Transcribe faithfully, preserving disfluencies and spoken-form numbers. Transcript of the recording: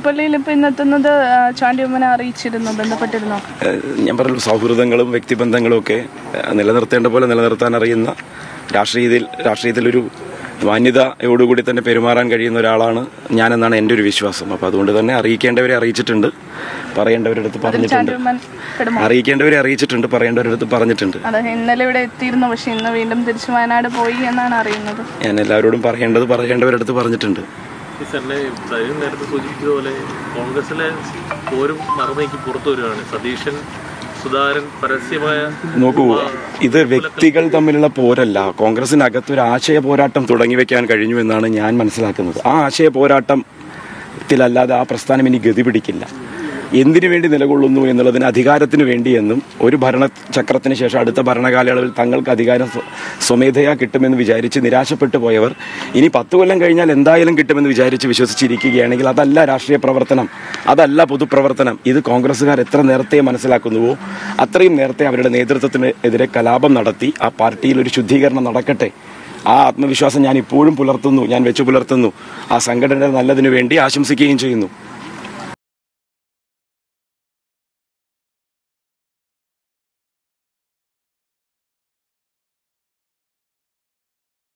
പുതുപ്പള്ളിയിൽ ഇപ്പൊ ഇന്നെത്തുന്നത് ചാണ്ടി ഉമ്മനെ അറിയിച്ചിരുന്നു, ബന്ധപ്പെട്ടിരുന്നു? ഞാൻ പറഞ്ഞു, സൗഹൃദങ്ങളും വ്യക്തിബന്ധങ്ങളും ഒക്കെ നിലനിർത്തേണ്ട പോലെ നിലനിർത്താൻ അറിയുന്ന രാഷ്ട്രീയത്തിൽ രാഷ്ട്രീയത്തിലൊരു മാന്യതയോടുകൂടി തന്നെ പെരുമാറാൻ കഴിയുന്ന ഒരാളാണ് ഞാനെന്നാണ് എൻ്റെ ഒരു വിശ്വാസം. അപ്പോൾ അതുകൊണ്ട് തന്നെ അറിയിക്കേണ്ടവരെ അറിയിച്ചിട്ടുണ്ട്, പറയേണ്ടവരുടെ അടുത്ത് പറഞ്ഞിട്ടുണ്ട്. അറിയിക്കേണ്ടവരെ അറിയിച്ചിട്ടുണ്ട്, പറയേണ്ടവരുടെ അടുത്ത് പറഞ്ഞിട്ടുണ്ട്. ഇന്നലെ ഇവിടെ എത്തിയിരുന്നു, പക്ഷെ ഇന്ന് വീണ്ടും തിരിച്ചു വയനാട് പോയി എന്നാണ് അറിയുന്നത്. ഞാൻ എല്ലാവരോടും പറയേണ്ടത് പറയേണ്ടവരുടെ അടുത്ത് പറഞ്ഞിട്ടുണ്ട്. നേരത്തെ സൂചിപ്പിച്ചതുപോലെ കോൺഗ്രസിലെ പോരും മറന്നേക്ക് പുറത്തു വരുവാണ്. സതീശൻ സുധാകരൻ പരസ്യമായ നോക്കൂ, ഇത് വ്യക്തികൾ തമ്മിലുള്ള പോരല്ല. കോൺഗ്രസിനകത്ത് ഒരു ആശയ പോരാട്ടം തുടങ്ങി വെക്കാൻ കഴിഞ്ഞു എന്നാണ് ഞാൻ മനസ്സിലാക്കുന്നത്. ആ ആശയ പോരാട്ടത്തിലല്ലാതെ ആ പ്രസ്ഥാനം ഇനി ഗതി പിടിക്കില്ല. എന്തിനു വേണ്ടി നിലകൊള്ളുന്നു എന്നുള്ളതിന് അധികാരത്തിന് വേണ്ടിയെന്നും ഒരു ഭരണചക്രത്തിന് ശേഷം അടുത്ത ഭരണകാലയളവിൽ തങ്ങൾക്ക് അധികാരം സ്വമേധയാ കിട്ടുമെന്ന് വിചാരിച്ച് നിരാശപ്പെട്ടു പോയവർ ഇനി പത്ത് കൊല്ലം കഴിഞ്ഞാൽ എന്തായാലും കിട്ടുമെന്ന് വിചാരിച്ച് വിശ്വസിച്ചിരിക്കുകയാണെങ്കിൽ അതല്ല രാഷ്ട്രീയ പ്രവർത്തനം, അതല്ല പൊതുപ്രവർത്തനം. ഇത് കോൺഗ്രസ്സുകാർ എത്ര നേരത്തെ മനസ്സിലാക്കുന്നുവോ അത്രയും നേരത്തെ അവരുടെ നേതൃത്വത്തിന് എതിരെ കലാപം നടത്തി ആ പാർട്ടിയിൽ ഒരു ശുദ്ധീകരണം നടക്കട്ടെ. ആ ആത്മവിശ്വാസം ഞാൻ ഇപ്പോഴും പുലർത്തുന്നു, ഞാൻ വെച്ചു പുലർത്തുന്നു. ആ സംഘടനയുടെ നല്ലതിനു വേണ്ടി ആശംസിക്കുകയും ചെയ്യുന്നു.